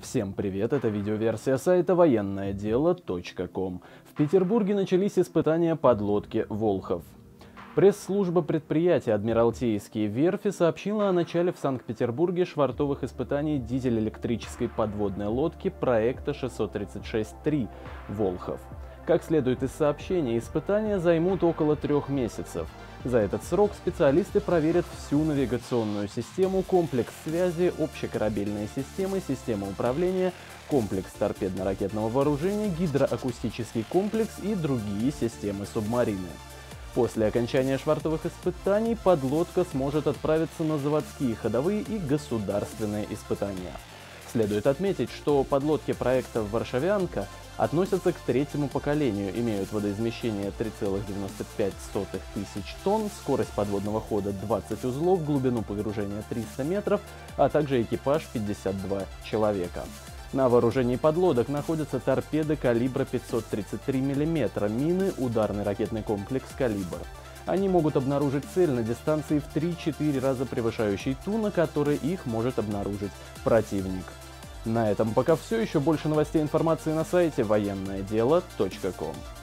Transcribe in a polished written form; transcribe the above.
Всем привет, это видеоверсия сайта военноедело.ком. В Петербурге начались испытания подлодки «Волхов». Пресс-служба предприятия «Адмиралтейские верфи» сообщила о начале в Санкт-Петербурге швартовых испытаний дизель-электрической подводной лодки проекта 636-3 «Волхов». Как следует из сообщения, испытания займут около 3 месяцев. За этот срок специалисты проверят всю навигационную систему, комплекс связи, общекорабельные системы, систему управления, комплекс торпедно-ракетного вооружения, гидроакустический комплекс и другие системы субмарины. После окончания швартовых испытаний подлодка сможет отправиться на заводские, ходовые и государственные испытания. Следует отметить, что подлодки проекта «Варшавянка» относятся к третьему поколению, имеют водоизмещение 3,95 тысяч тонн, скорость подводного хода 20 узлов, глубину погружения 300 метров, а также экипаж 52 человека. На вооружении подлодок находятся торпеды калибра 533 мм, мины, ударный ракетный комплекс «Калибр». Они могут обнаружить цель на дистанции в 3-4 раза превышающей ту, на которой их может обнаружить противник. На этом пока все. Еще больше новостей и информации на сайте военноедело.ком.